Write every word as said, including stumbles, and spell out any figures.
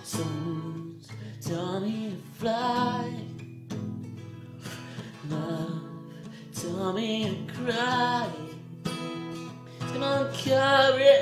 Someone's taught me to fly. Love taught me to cry. Come on, courage.